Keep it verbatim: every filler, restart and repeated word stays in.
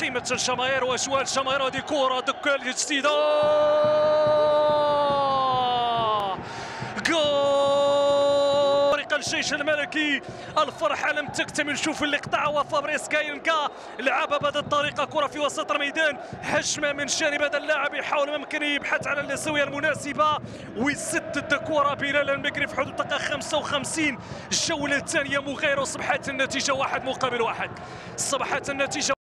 قيمة الجماهير واجواء الجماهير. هذه كرة دكة الجديدة، جول فريق الجيش الملكي. الفرحة لم تكتمل. شوف اللي قطعها فابريس كاينكا، لعبها بهذه الطريقة، كرة في وسط الميدان، هجمة من جانب هذا اللاعب يحاول ما يمكن يبحث على الزاوية المناسبة ويسدد كرة بلال المقري في حدود دقيقة خمسة وخمسين. الجولة الثانية مغايرة، وصبحت النتيجة واحد مقابل واحد. صبحت النتيجة